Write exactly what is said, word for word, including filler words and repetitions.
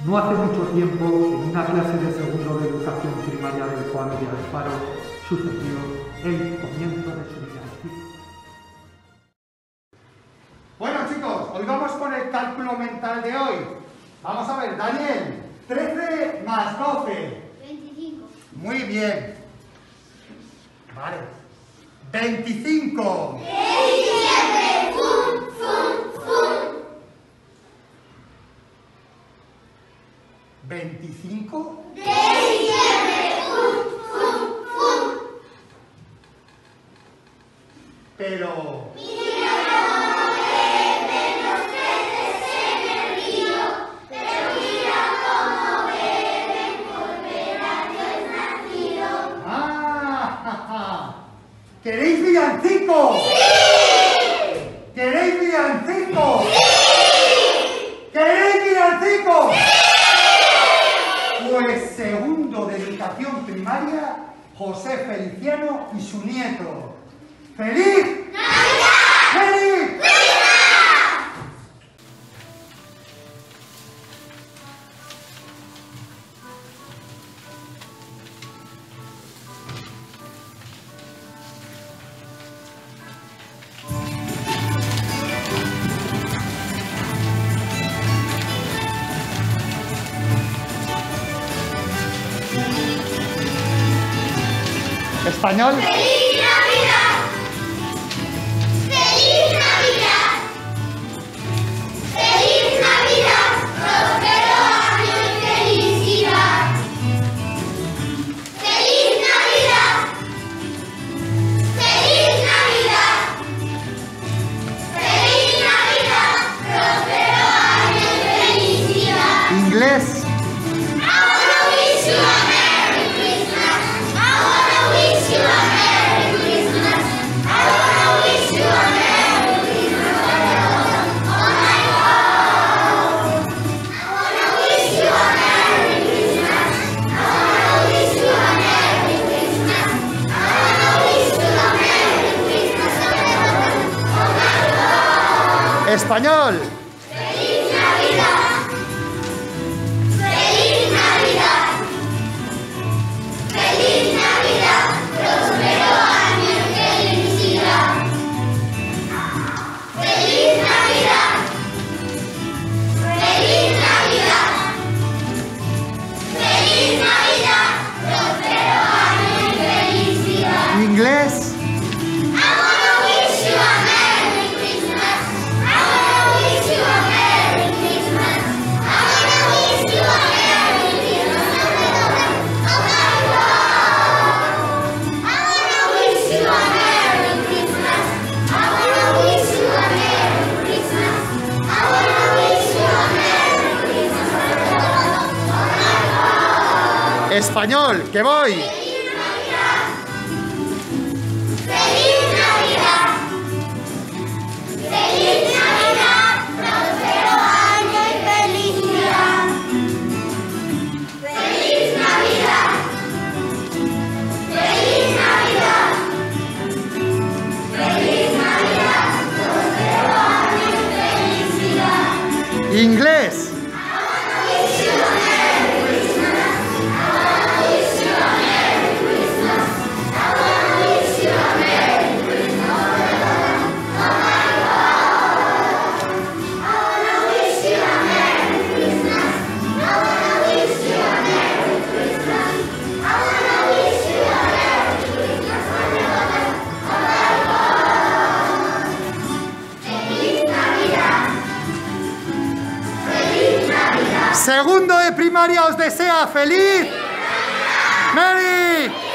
No hace mucho tiempo, en una clase de segundo de educación primaria del Coam de Alfaro, sucedió el comienzo de su villancico. Bueno, chicos, hoy vamos con el cálculo mental de hoy. Vamos a ver, Daniel, trece más doce. veinticinco. Muy bien. Vale. veinticinco. veintisiete. ¡Fum, fum, fum! ¿veinticinco? veintisiete. ¡Fum, fum, fum! Pero... Mira cómo beben los peces en el río, pero mira cómo beben por ver a Dios nacido. ¡Ah! Ja, ja. ¿Queréis villancico? ¡Sí! ¿Queréis villancico? ¡Sí! ¿Queréis villancico? ¡Sí! Pues segundo de educación primaria, José Feliciano y su nieto. ¡Feliz ¡Navidad! ¡Feliz! ¡Navidad! Español. ¡Feliz Navidad! ¡Feliz Navidad! ¡Feliz Navidad! ¡Próspero año y felicidad! ¡Feliz Navidad! ¡Feliz Navidad! ¡Feliz Navidad! ¡Próspero año y felicidad! Inglés. I wanna wish you a Merry Christmas. I wanna wish you a Merry Christmas. I wanna wish you a Merry Christmas. Oh my God. I wanna wish you a Merry Christmas. I wanna wish you a Merry Christmas. I wanna wish you a Merry Christmas. Oh my God. Español. ¡Feliz Navidad! ¡Feliz Navidad! ¡Feliz Navidad! ¡Próspero año y felicidad! ¡Feliz Navidad! ¡Feliz Navidad! ¡Feliz Navidad! ¡Próspero año y felicidad! Inglés. I wanna wish you a Merry Christmas. I wanna wish you a Merry Christmas. I wanna wish you a Merry Christmas. Oh my God. I wanna wish you a Merry Christmas. I wanna wish you a Merry Christmas. I wanna wish you a Merry Christmas. Oh my God. Español. Que voy. ¡Feliz Navidad! ¡Feliz Navidad! ¡Feliz Navidad! ¡Próspero año y felicidad! ¡Feliz Navidad! ¡Feliz Navidad! ¡Feliz Navidad! ¡Próspero año y felicidad! Inglés. I wanna wish you a Merry Christmas. I wanna wish you a Merry Christmas. I wanna wish you a Merry Christmas. Oh my God. I wanna wish you a Merry Christmas. I wanna wish you a Merry Christmas. I wanna wish you a Merry Christmas. Oh my God. Feliz Navidad. Feliz Navidad. Segundo de primaria os desea feliz. ¡Merry!